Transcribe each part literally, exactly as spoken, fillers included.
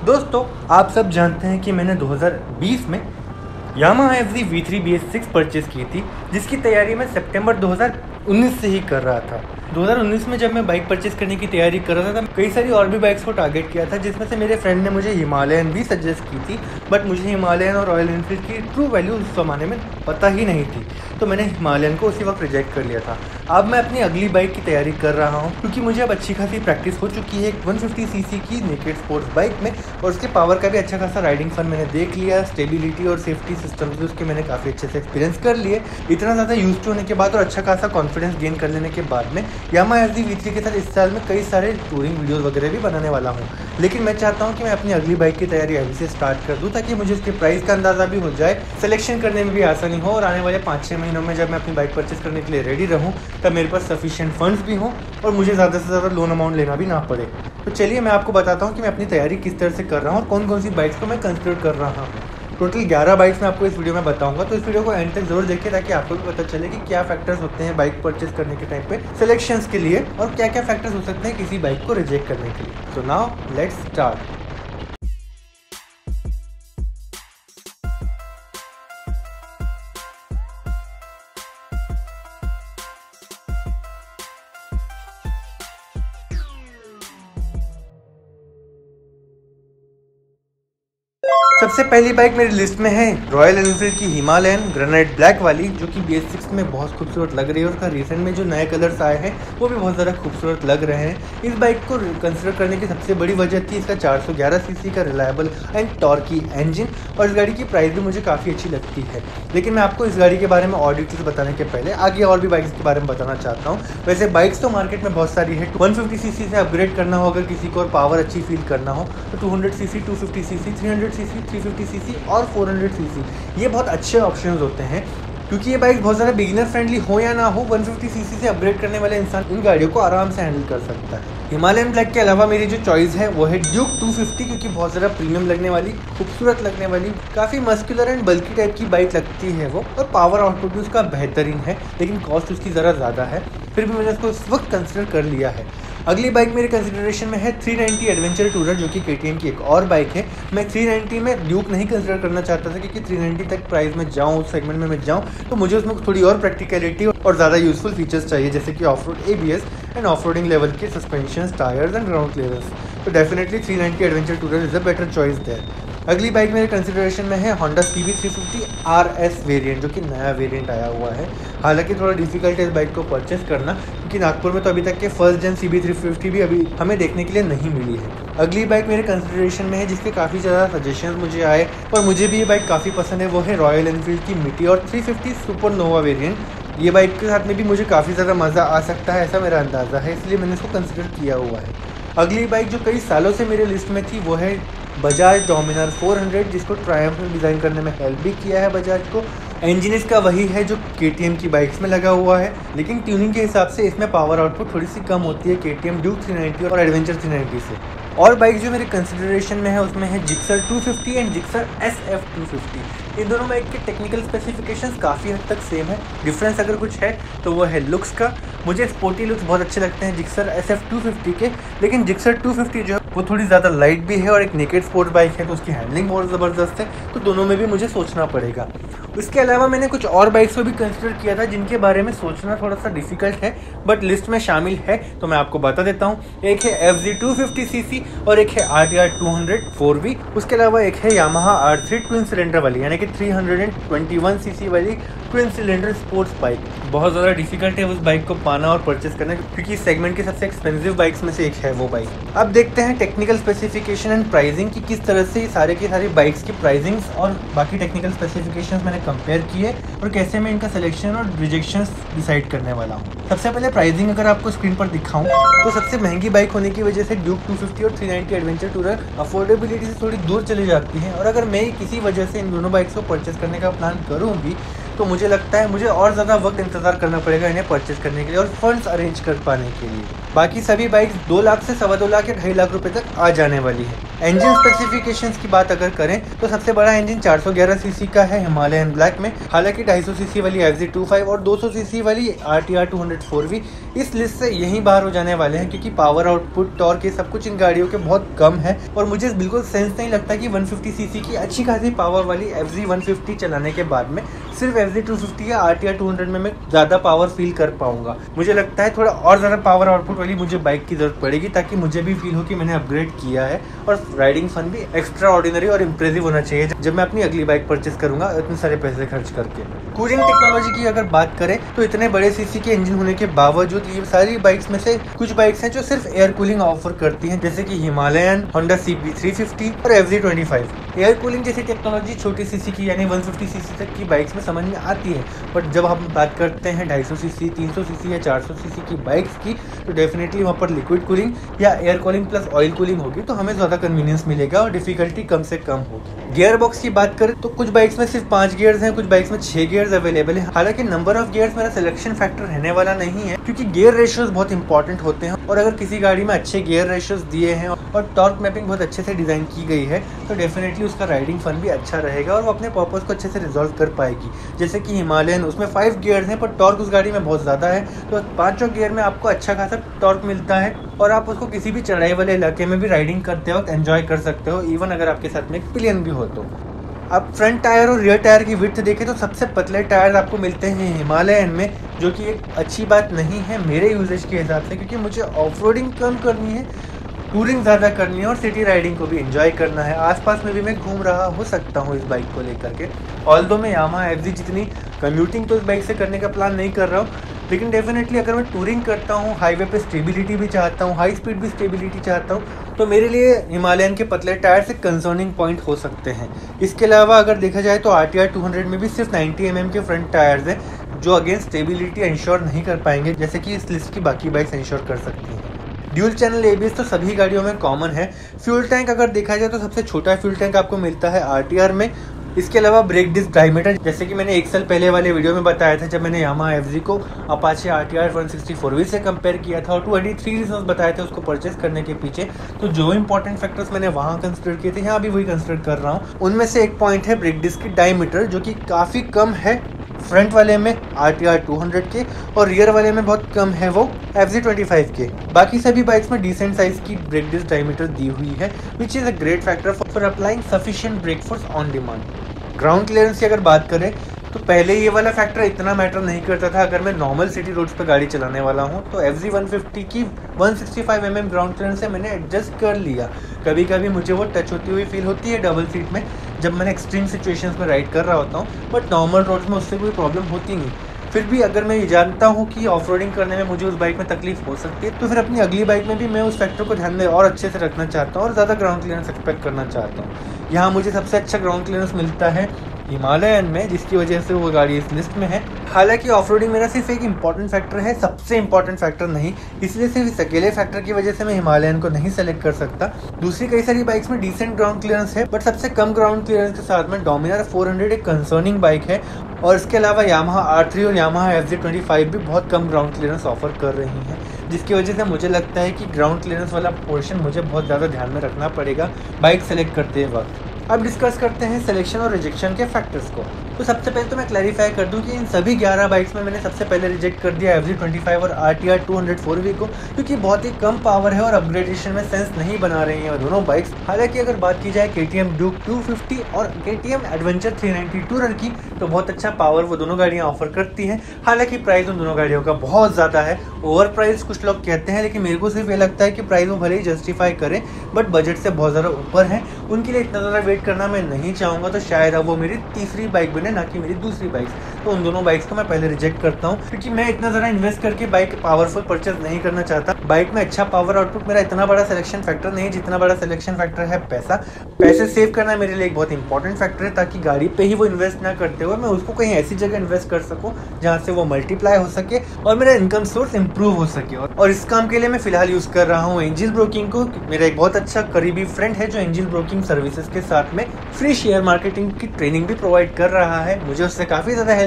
दोस्तों, आप सब जानते हैं कि मैंने दो हज़ार बीस में Yamaha F Z V three B S six purchase की थी, जिसकी तैयारी मैं सितंबर दो हज़ार उन्नीस से ही कर रहा था। दो हज़ार उन्नीस में जब मैं बाइक परचेज़ करने की तैयारी कर रहा था, तब कई सारी और भी बाइक्स को टारगेट किया था, जिसमें से मेरे फ्रेंड ने मुझे हिमालयन भी सजेस्ट की थी। बट मुझे हिमालयन और रॉयल एनफील्ड की ट्रू वैल्यू उस ज़माने में पता ही नहीं थी, तो मैंने हिमालयन को उसी वक्त रिजेक्ट कर लिया था। अब मैं अपनी अगली बाइक की तैयारी कर रहा हूँ, क्योंकि मुझे अब अच्छी खासी प्रैक्टिस हो चुकी है एक वन फिफ्टी सी सी की नेकेड स्पोर्ट्स बाइक में, और उसके पावर का भी अच्छा खासा राइडिंग फन मैंने देख लिया। स्टेबिलिटी और सेफ्टी सिस्टम भी उसके मैंने काफ़ी अच्छे से एक्सपीरियंस कर लिए। इतना ज़्यादा यूज टू होने के बाद और अच्छा खासा कॉन्फिडेंस गेन कर लेने के बाद में Yamaha F Z V three के साथ इस साल में कई सारे टूरिंग वीडियोस वगैरह भी बनाने वाला हूँ। लेकिन मैं चाहता हूँ कि मैं अपनी अगली बाइक की तैयारी अभी से स्टार्ट कर दूँ, ताकि मुझे उसके प्राइस का अंदाज़ा भी हो जाए, सिलेक्शन करने में भी आसानी हो, और आने वाले पाँच छः महीनों में जब मैं अपनी बाइक परचेस करने के लिए रेडी रहूँ, तब मेरे पास सफिशिएंट फंड्स भी हों और मुझे ज़्यादा से ज़्यादा लोन अमाउंट लेना भी ना पड़े। तो चलिए मैं आपको बताता हूँ कि मैं अपनी तैयारी किस तरह से कर रहा हूँ और कौन कौन सी बाइक्स को मैं कंसिडर कर रहा हूँ। टोटल ग्यारह बाइक्स मैं आपको इस वीडियो में बताऊंगा, तो इस वीडियो को एंड तक जरूर देखिए, ताकि आपको भी पता चले कि क्या फैक्टर्स होते हैं बाइक परचेस करने के टाइम पे सिलेक्शंस के लिए, और क्या क्या फैक्टर्स हो सकते हैं किसी बाइक को रिजेक्ट करने के लिए। So now let's start. सबसे पहली बाइक मेरी लिस्ट में है रॉयल एनफील्ड की हिमालयन ग्रेनाइट ब्लैक वाली, जो कि बी एस सिक्स में बहुत खूबसूरत लग रही है, और उसका रिसेंट में जो नए कलर्स आए हैं वो भी बहुत ज़्यादा खूबसूरत लग रहे हैं। इस बाइक को कंसिडर करने की सबसे बड़ी वजह थी इसका चार सौ ग्यारह सीसी का रिलायबल एंड टॉर्की इंजन, और इस गाड़ी की प्राइस भी मुझे काफ़ी अच्छी लगती है। लेकिन मैं आपको इस गाड़ी के बारे में और डिटेल्स बताने के पहले आगे और भी बाइक्स के बारे में बताना चाहता हूँ। वैसे बाइक्स तो मार्केट में बहुत सारी है। वन फिफ्टी सीसी से अपग्रेड करना हो अगर किसी को और पावर अच्छी फील करना हो, तो two hundred CC, two fifty CC, three hundred CC, three fifty CC और फोर हंड्रेड सीसी, ये बहुत अच्छे ऑप्शंस होते हैं, क्योंकि ये बाइक बहुत ज़्यादा बिगिनर फ्रेंडली हो या ना हो, वन फिफ्टी सीसी से अपग्रेड करने वाले इंसान इन गाड़ियों को आराम से हैंडल कर सकता है। हिमालयन ब्लैक के अलावा मेरी जो चॉइस है वो है ड्यूक टू फिफ्टी, क्योंकि बहुत ज़्यादा प्रीमियम लगने वाली, खूबसूरत लगने वाली, काफ़ी मस्कुलर एंड बल्की टाइप की बाइक लगती है वो, और पावर आउटपुट भी उसका बेहतरीन है, लेकिन कॉस्ट उसकी ज़रा ज़्यादा है, फिर भी मैंने उसको इस वक्त कंसिडर कर लिया है। अगली बाइक मेरे कंसिडरेशन में है थ्री नाइंटी एडवेंचर टूरर, जो कि के टी एम की एक और बाइक है। मैं थ्री नाइंटी में ड्यूक नहीं कंसिडर करना चाहता था, क्योंकि थ्री नाइंटी तक प्राइस में जाऊँ, उस सेगमेंट में मैं जाऊँ, तो मुझे उसमें थोड़ी और प्रैक्टिकलिटी और ज़्यादा यूजफुल फीचर्स चाहिए, जैसे कि off road A B S and off roading level के suspension, tyres and ground clearance. तो definitely three ninety adventure tourer is a better choice there. अगली बाइक मेरे कंसिडरेशन में है Honda C B three fifty R S variant, जो कि नया variant आया हुआ है। हालांकि थोड़ा डिफिकल्ट है इस बाइक को परचेस करना, क्योंकि नागपुर में तो अभी तक के first gen C B three fifty भी अभी हमें देखने के लिए नहीं मिली है। अगली बाइक मेरे कंसिडरेशन में है, जिसके काफ़ी ज़्यादा सजेशंस मुझे आए और मुझे भी ये बाइक काफ़ी पसंद है, वो है रॉयल एनफील्ड की Meteor three fifty Supernova variant. ये बाइक के साथ में भी मुझे काफ़ी ज़्यादा मज़ा आ सकता है, ऐसा मेरा अंदाज़ा है, इसलिए मैंने इसको कंसिडर किया हुआ है। अगली बाइक जो कई सालों से मेरे लिस्ट में थी वो है बजाज डोमिनार फोर हंड्रेड, जिसको ट्रायम्फ में डिज़ाइन करने में हेल्प भी किया है बजाज को। इंजन इसका वही है जो के टी एम की बाइक्स में लगा हुआ है, लेकिन ट्यूनिंग के हिसाब से इसमें पावर आउटपुट थोड़ी सी कम होती है K T M Duke three ninety और एडवेंचर थ्री नाइंटी से। और बाइक जो मेरे कंसिडरेशन में है उसमें है Gixxer two fifty and Gixxer S F two fifty. इन दोनों बाइक के टेक्निकल स्पेसिफिकेशंस काफ़ी हद तक सेम है। डिफरेंस अगर कुछ है तो वो है लुक्स का। मुझे स्पोर्टी लुक्स बहुत अच्छे लगते हैं Gixxer S F two fifty के, लेकिन जिक्सर टू फिफ्टी जो है वो थोड़ी ज़्यादा लाइट भी है और एक नेकेड स्पोर्ट्स बाइक है, तो उसकी हैंडलिंग बहुत ज़बरदस्त है, तो दोनों में भी मुझे सोचना पड़ेगा। इसके अलावा मैंने कुछ और बाइक्स को भी कंसिडर किया था, जिनके बारे में सोचना थोड़ा सा डिफिकल्ट है, बट लिस्ट में शामिल है, तो मैं आपको बता देता हूँ। एक है F Z two fifty C C और एक है R T R two hundred four V. उसके अलावा एक है Yamaha R three twin cylinder वाली, यानी कि three hundred twenty one C C वाली ट्विन सिलेंडर स्पोर्ट्स बाइक। बहुत ज़्यादा डिफिकल्ट है उस बाइक को पाना और परचेस करना, क्योंकि इस सेगमेंट की सबसे एक्सपेंसिव बाइक्स में से एक है वो बाइक। अब देखते हैं टेक्निकल स्पेसिफिकेशन एंड प्राइसिंग की किस तरह से सारे की सारी बाइक्स की प्राइसिंग्स और बाकी टेक्निकल स्पेसिफिकेशंस मैंने कंपेयर किए और कैसे मैं इनका सिलेक्शन और रिजेक्शंस डिसाइड करने वाला हूँ। सबसे पहले प्राइसिंग अगर आपको स्क्रीन पर दिखाऊं तो सबसे महंगी बाइक होने की वजह से ड्यूक टू फिफ्टी और three ninety adventure tourer affordability से थोड़ी दूर चली जाती है, और अगर मैं किसी वजह से इन दोनों बाइक्स को परचेस करने का प्लान करूँ भी, तो मुझे लगता है मुझे और ज़्यादा वक्त इंतज़ार करना पड़ेगा इन्हें परचेस करने के लिए और फंड्स अरेंज कर पाने के लिए। बाकी सभी बाइक्स दो लाख से सवा दो लाख या ढाई लाख रुपए तक आ जाने वाली है। इंजन स्पेसिफिकेशंस की बात अगर करें तो सबसे बड़ा इंजन चार सौ ग्यारह सीसी का है हिमालयन ब्लैक में, हालांकि ढाई सौ सीसी वाली एफ ज़ेड ट्वेंटी फाइव और दो सौ सीसी वाली R T R two hundred four V इस लिस्ट से यहीं बाहर हो जाने वाले हैं, क्योंकि पावर आउटपुट, टॉर्क, ये सब कुछ इन गाड़ियों के बहुत कम है और मुझे बिल्कुल सेंस नहीं लगता कि वन फिफ्टी सीसी की अच्छी खासी पावर वाली एफ ज़ेड वन फिफ्टी चलाने के बाद में सिर्फ एफ ज़ेड टू फिफ्टी या R T R two hundred में मैं ज्यादा पावर फील कर पाऊंगा। मुझे लगता है थोड़ा और ज्यादा पावर आउटपुट वाली मुझे बाइक की जरूरत पड़ेगी, ताकि मुझे भी फील हो कि मैंने अपग्रेड किया है और राइडिंग फन भी एक्स्ट्रा ऑर्डिनरी और इम्प्रेसिव होना चाहिए जब मैं अपनी अगली बाइक परचेस करूंगा इतने सारे पैसे खर्च करके। कूलिंग टेक्नोलॉजी की अगर बात करें तो इतने बड़े सीसी के इंजन होने के बावजूद ये सारी बाइक्स में से कुछ बाइक्स हैं जो सिर्फ एयर कूलिंग ऑफर करती हैं, जैसे कि Himalayan, Honda C B three fifty और F Z twenty five. Air cooling जैसी टेक्नोलॉजी छोटी सीसी की यानी वन फिफ्टी सीसी तक की बाइक्स में समझ में आती है, बट जब हम बात करते हैं ढाई सौ सीसी, तीन सौ सीसी या चार सौ सीसी की बाइक्स की तो डेफिनेटली वहाँ पर लिक्विड कूलिंग या air cooling plus oil cooling होगी, तो हमें ज़्यादा कन्वीनियंस मिलेगा और डिफिकल्टी कम से कम होगी। गियर बॉक्स की बात करें तो कुछ बाइक्स में सिर्फ पांच गियर्स हैं, कुछ बाइक्स में छह गियर्स अवेलेबल है। हालांकि नंबर ऑफ गियर्स मेरा सिलेक्शन फैक्टर रहने वाला नहीं है, क्योंकि गियर रेशियोज बहुत इंपॉर्टेंट होते हैं और अगर किसी गाड़ी में अच्छे गियर रेशियोज दिए हैं और टॉर्क मैपिंग बहुत अच्छे से डिजाइन की गई है तो डेफिनेटली उसका राइडिंग फन भी अच्छा रहेगा और वो अपने पर्पस को अच्छे से रिजॉल्व कर पाएगी। जैसे कि हिमालयन, उसमें फाइव गियर्स हैं पर टॉर्क उस गाड़ी में बहुत ज़्यादा है, तो पांचों गियर में आपको अच्छा खासा टॉर्क मिलता है और आप उसको किसी भी चढ़ाई वाले इलाके में भी राइडिंग करते वक्त एंजॉय कर सकते हो, इवन अगर आपके साथ में एक पिलियन भी हो तो। अब फ्रंट टायर और रियर टायर की विड्थ देखें तो सबसे पतले टायर आपको मिलते हैं हिमालयन में, जो कि एक अच्छी बात नहीं है मेरे यूजेज के हिसाब से, क्योंकि मुझे ऑफ रोडिंग कम करनी है, टूरिंग ज़्यादा करनी है और सिटी राइडिंग को भी एंजॉय करना है। आसपास में भी मैं घूम रहा हो सकता हूँ इस बाइक को लेकर के। ऑल्दो मैं यामाहा एफ ज़ेड जितनी कम्यूटिंग तो इस बाइक से करने का प्लान नहीं कर रहा हूँ, लेकिन डेफिनेटली अगर मैं टूरिंग करता हूँ, हाईवे पे स्टेबिलिटी भी चाहता हूँ, हाई स्पीड भी स्टेबिलिटी चाहता हूँ, तो मेरे लिए हिमालयन के पतले टायर से कंसर्निंग पॉइंट हो सकते हैं। इसके अलावा अगर देखा जाए तो R T R two hundred में भी सिर्फ नाइंटी एम एम के फ्रंट टायर्स हैं, जो अगेन स्टेबिलिटी इंश्योर नहीं कर पाएंगे, जैसे कि इस लिस्ट की बाकी बाइक्स इंश्योर कर सकती हैं। Dual channel A B S तो सभी गाड़ियों में कॉमन है। फ्यूल टैंक अगर देखा जाए तो सबसे छोटा फ्यूल टैंक आपको मिलता है आर टी आर में। इसके अलावा ब्रेक डिस्क डायमीटर, जैसे कि मैंने एक साल पहले वाले वीडियो में बताया था जब मैंने यामाहा एफ ज़ेड को Apache R T R one sixty four V से कंपेयर किया था और टू एटी थ्री रीजंस बताए थे उसको परचेस करने के पीछे, तो जो इंपॉर्टेंट फैक्टर्स मैंने वहाँ कंसिडर किए थे यहाँ भी वही कंसिडर कर रहा हूँ। उनमें से एक पॉइंट है ब्रेक डिस्क की डायमीटर, जो कि काफ़ी कम है फ्रंट वाले में R T R two hundred के और रियर वाले में बहुत कम है वो एफ ज़ेड ट्वेंटी फाइव के। बाकी सभी बाइक्स में डिसेंट साइज की ब्रेक डिस्क डायमीटर दी हुई है, which is a great factor for applying sufficient brake force on demand. Ground clearance की अगर बात करें तो पहले ये वाला फैक्टर इतना मैटर नहीं करता था अगर मैं नॉर्मल सिटी रोड्स पर गाड़ी चलाने वाला हूँ, तो एफ ज़ेड वन फिफ्टी की one sixty five M M ground clearance से मैंने एडजस्ट कर लिया। कभी कभी मुझे वो टच होती हुई फील होती है डबल सीट में जब मैंने एक्सट्रीम सिचुएशंस में राइड कर रहा होता हूँ, बट नॉर्मल रोड्स में उससे कोई प्रॉब्लम होती नहीं। फिर भी अगर मैं ये जानता हूँ कि ऑफ रोडिंग करने में मुझे उस बाइक में तकलीफ हो सकती है, तो फिर अपनी अगली बाइक में भी मैं उस फैक्टर को ध्यान में और अच्छे से रखना चाहता हूँ और ज़्यादा ग्राउंड क्लियरेंस एक्सपेक्ट करना चाहता हूँ। यहाँ मुझे सबसे अच्छा ग्राउंड क्लियरेंस मिलता है हिमालयन में, जिसकी वजह से वो गाड़ी इस लिस्ट में है। हालांकि ऑफ रोडिंग मेरा सिर्फ एक इंपॉर्टेंट फैक्टर है, सबसे इंपॉर्टेंट फैक्टर नहीं, इसलिए सिर्फ इस अकेले फैक्टर की वजह से मैं हिमालयन को नहीं सेलेक्ट कर सकता। दूसरी कई सारी बाइक्स में डिसेंट ग्राउंड क्लियरेंस है, बट सबसे कम ग्राउंड क्लियरेंस के साथ में डोमिनार फोर हंड्रेड एक कंसर्निंग बाइक है और इसके अलावा यामाहा आर थ्री और Yamaha F Z twenty five भी बहुत कम ग्राउंड क्लियरेंस ऑफर कर रही हैं, जिसकी वजह से मुझे लगता है कि ग्राउंड क्लियरेंस वाला पोर्शन मुझे बहुत ज़्यादा ध्यान में रखना पड़ेगा बाइक सेलेक्ट करते वक्त। अब डिस्कस करते हैं सिलेक्शन और रिजेक्शन के फैक्टर्स को। तो सबसे पहले तो मैं क्लैरिफाई कर दूं कि इन सभी ग्यारह बाइक्स में मैंने सबसे पहले रिजेक्ट कर दिया एफ ज़ेड ट्वेंटी फाइव और R T R two hundred four V को, क्योंकि बहुत ही कम पावर है और अपग्रेडेशन में सेंस नहीं बना रही हैं दोनों बाइक्स। हालांकि अगर बात की जाए K T M Duke two fifty और K T M adventure three ninety tourer की, तो बहुत अच्छा पावर वो दोनों गाड़ियाँ ऑफर करती हैं। हालांकि प्राइस उन दोनों गाड़ियों का बहुत ज़्यादा है, ओवर प्राइस कुछ लोग कहते हैं, लेकिन मेरे को सिर्फ ये लगता है कि प्राइस वो भले ही जस्टिफाई करें, बट बजट से बहुत ज़्यादा ऊपर है। उनके लिए इतना ज़्यादा वेट करना मैं नहीं चाहूँगा, तो शायद अब वो मेरी तीसरी बाइक बने, ना कि मेरी दूसरी बाइक्स। तो उन दोनों बाइक्स को मैं पहले रिजेक्ट करता हूँ, क्योंकि मैं इतना ज़्यादा इन्वेस्ट करके बाइक पावरफुल परचेज नहीं करना चाहता। बाइक में अच्छा पावर आउटपुट मेरा इतना बड़ा सिलेक्शन फैक्टर नहीं है, जितना बड़ा सिलेक्शन फैक्टर है पैसा। पैसे सेव करना मेरे लिए एक बहुत इंपॉर्टेंट फैक्टर है, ताकि गाड़ी पे ही वो इन्वेस्ट ना करते हुए मैं उसको कहीं ऐसी जगह इन्वेस्ट कर सकूँ जहाँ से वो मल्टीप्लाई हो सके और मेरा इनकम सोर्स इंप्रूव हो सके। और इस काम के लिए मैं फिलहाल यूज़ कर रहा हूँ एंजल ब्रोकिंग को। मेरा एक बहुत अच्छा करीबी फ्रेंड है जो एंजल ब्रोकिंग सर्विसेज के साथ में फ्री शेयर मार्केटिंग की ट्रेनिंग भी प्रोवाइड कर रहा है। मुझे उससे काफ़ी ज़्यादा हेल्प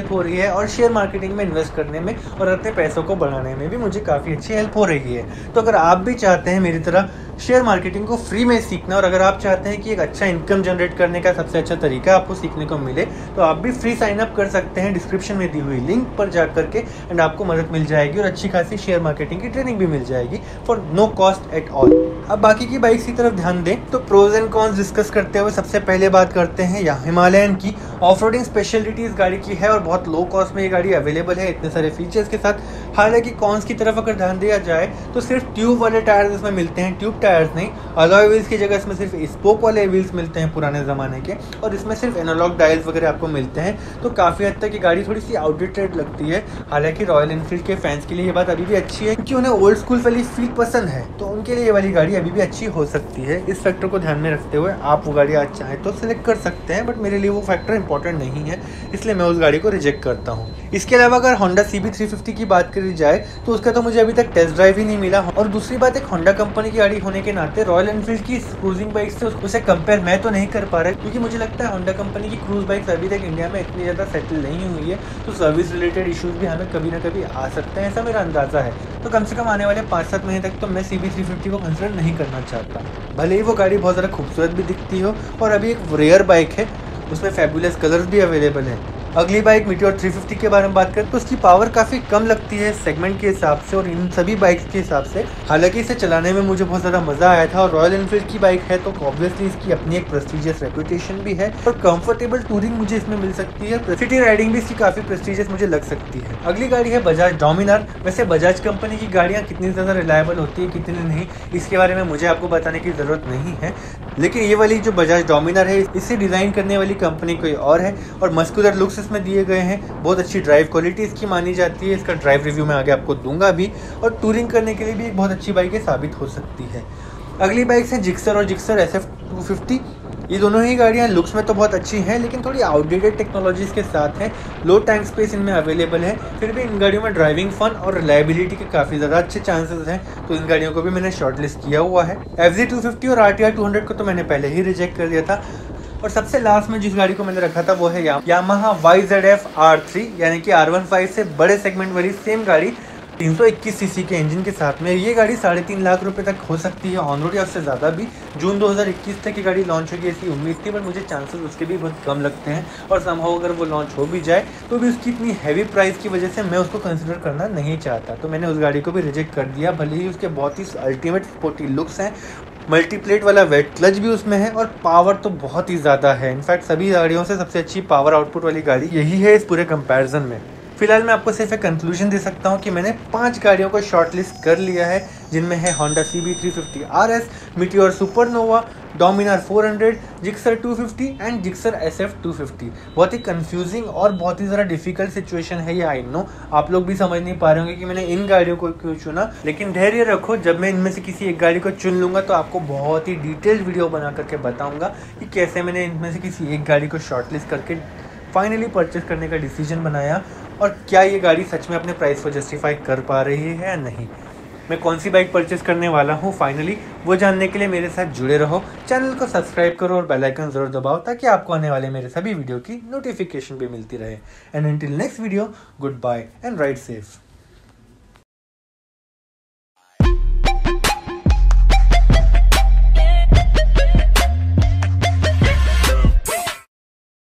हेल्प हो रही है और शेयर मार्केटिंग में इन्वेस्ट करने में और अपने पैसों को बढ़ाने में भी मुझे काफ़ी अच्छी हेल्प हो रही है। तो अगर आप भी चाहते हैं मेरी तरह शेयर मार्केटिंग को फ्री में सीखना और अगर आप चाहते हैं कि एक अच्छा इनकम जनरेट करने का सबसे अच्छा तरीका आपको सीखने को मिले तो आप भी फ्री साइन अप कर सकते हैं डिस्क्रिप्शन में दी हुई लिंक पर जा करके एंड आपको मदद मिल जाएगी और अच्छी खासी शेयर मार्केटिंग की ट्रेनिंग भी मिल जाएगी for no cost at all. अब बाकी की बाइक्स की तरफ ध्यान दें तो प्रोज एंड कॉन्स डिस्कस करते हुए सबसे पहले बात करते हैं या हिमालयन की। ऑफ रोडिंग स्पेशलिटी इस गाड़ी की है और बहुत लो कॉस्ट में ये गाड़ी अवेलेबल है इतने सारे फीचर्स के साथ। हालांकि कॉन्स की तरफ अगर ध्यान दिया जाए तो सिर्फ ट्यूब वाले टायर्स इसमें मिलते हैं, ट्यूब टायर्स नहीं। अलॉय व्हील्स की जगह इसमें सिर्फ स्पोक वाले व्हील्स मिलते हैं पुराने ज़माने के और इसमें सिर्फ एनालॉग डायल्स वगैरह आपको मिलते हैं। तो काफ़ी हद तक ये गाड़ी थोड़ी सी आउटडेटेड लगती है। हालांकि रॉयल एनफील्ड के फैंस के लिए ये बात अभी भी अच्छी है क्योंकि उन्हें ओल्ड स्कूल वाली फील पसंद है, तो उनके लिए ये वाली गाड़ी अभी भी अच्छी हो सकती है। इस फैक्टर को ध्यान में रखते हुए आप वो गाड़ी आज चाहें तो सिलेक्ट कर सकते हैं, बट मेरे लिए वो फैक्टर इंपॉर्टेंट नहीं है, इसलिए मैं उस गाड़ी को रिजेक्ट करता हूँ। इसके अलावा अगर Honda C B three fifty की बात करी जाए तो उसका तो मुझे अभी तक टेस्ट ड्राइव ही नहीं मिला। और दूसरी बात, एक होंडा कंपनी की गाड़ी होने के नाते रॉयल एनफील्ड की क्रूजिंग बाइक से उसे कंपेयर मैं तो नहीं कर पा रहा क्योंकि मुझे लगता है होंडा कंपनी की क्रूज बाइक्स अभी तक इंडिया में इतनी ज़्यादा सेटल नहीं हुई है, तो सर्विस रिलेटेड इश्यूज भी हमें कभी ना कभी आ सकते हैं, ऐसा मेरा अंदाजा है। तो कम से कम आने वाले पाँच सात महीने तक तो मैं सी बी थ्री फिफ्टी को कंसिडर नहीं करना चाहता, भले ही वो गाड़ी बहुत ज़्यादा खूबसूरत भी दिखती हो और अभी एक रेयर बाइक है, उसमें फैबुलस कलर्स भी अवेलेबल है। अगली बाइक मीटियोर थ्री फिफ्टी के बारे में बात करें तो उसकी पावर काफ़ी कम लगती है सेगमेंट के हिसाब से और इन सभी बाइक्स के हिसाब से। हालांकि इसे चलाने में मुझे बहुत ज़्यादा मज़ा आया था और रॉयल एनफील्ड की बाइक है तो ऑब्वियसली इसकी अपनी एक प्रेस्टीजियस रेपुटेशन भी है और कंफर्टेबल टूरिंग मुझे इसमें मिल सकती है। सिटी राइडिंग भी इसकी काफ़ी प्रेस्टीजियस मुझे लग सकती है। अगली गाड़ी है बजाज डोमिनार। वैसे बजाज कंपनी की गाड़ियाँ कितनी ज़्यादा रिलायबल होती है कितनी नहीं, इसके बारे में मुझे आपको बताने की ज़रूरत नहीं है, लेकिन ये वाली जो बजाज डोमिनार है इसे डिज़ाइन करने वाली कंपनी कोई और है और मस्कुलर लुक्स इसमें दिए गए हैं। बहुत अच्छी ड्राइव क्वालिटी इसकी मानी जाती है, इसका ड्राइव रिव्यू मैं आगे आपको दूंगा भी और टूरिंग करने के लिए भी एक बहुत अच्छी बाइक है, साबित हो सकती है। अगली बाइक्स हैं जिक्सर और Gixxer S F two fifty. ये दोनों ही गाड़ियाँ लुक्स में तो बहुत अच्छी हैं लेकिन थोड़ी आउटडेटेड टेक्नोलॉजीज के साथ हैं। लो टैंक स्पेस इनमें अवेलेबल है, फिर भी इन गाड़ियों में ड्राइविंग फन और रिलायबिलिटी के काफ़ी ज़्यादा अच्छे चांसेस हैं, तो इन गाड़ियों को भी मैंने शॉर्टलिस्ट किया हुआ है। एफ जी टू फिफ्टी और R T R two hundred को तो मैंने पहले ही रिजेक्ट कर दिया था और सबसे लास्ट में जिस गाड़ी को मैंने रखा था वो है Yamaha Y Z F R three, यानी कि आर वन फाइव से बड़े सेगमेंट वाली सेम गाड़ी तीन सौ इक्कीस सीसी के इंजन के साथ में। ये गाड़ी साढ़े तीन लाख रुपए तक हो सकती है ऑन रोड या उससे ज़्यादा भी। जून दो हज़ार इक्कीस तक की गाड़ी लॉन्च होगी ऐसी उम्मीद थी, पर मुझे चांसेस उसके भी बहुत कम लगते हैं और समहाउ अगर वो लॉन्च हो भी जाए तो भी उसकी इतनी हैवी प्राइस की वजह से मैं उसको कंसिडर करना नहीं चाहता, तो मैंने उस गाड़ी को भी रिजेक्ट कर दिया। भले ही उसके बहुत ही अल्टीमेट स्पोर्टी लुक्स हैं, मल्टीप्लेट वाला वेट क्लच भी उसमें है और पावर तो बहुत ही ज़्यादा है। इनफैक्ट सभी गाड़ियों से सबसे अच्छी पावर आउटपुट वाली गाड़ी यही है इस पूरे कंपैरिजन में। फिलहाल मैं आपको सिर्फ एक कंक्लूजन दे सकता हूँ कि मैंने पांच गाड़ियों को शॉर्टलिस्ट कर लिया है, जिनमें है Honda C B three fifty R S, Meteor Supernova, Dominar four hundred, Gixxer two fifty and Gixxer S F two fifty. बहुत ही कंफ्यूजिंग और बहुत ही ज़्यादा डिफिकल्ट सिचुएशन है ये, आई नो। आप लोग भी समझ नहीं पा रहे होंगे कि मैंने इन गाड़ियों को क्यों चुना, लेकिन धैर्य रखो, जब मैं इनमें से किसी एक गाड़ी को चुन लूँगा तो आपको बहुत ही डिटेल्ड वीडियो बना करके बताऊँगा कि कैसे मैंने इनमें से किसी एक गाड़ी को शॉर्टलिस्ट करके फाइनली परचेस करने का डिसीजन बनाया और क्या ये गाड़ी सच में अपने प्राइस को जस्टिफाई कर पा रही है या नहीं। मैं कौन सी बाइक परचेस करने वाला हूँ फाइनली, वो जानने के लिए मेरे साथ जुड़े रहो। चैनल को सब्सक्राइब करो और बेल आइकन जरूर दबाओ ताकि आपको आने वाले मेरे सभी वीडियो की नोटिफिकेशन भी मिलती रहे। And until next video, good bye and ride safe.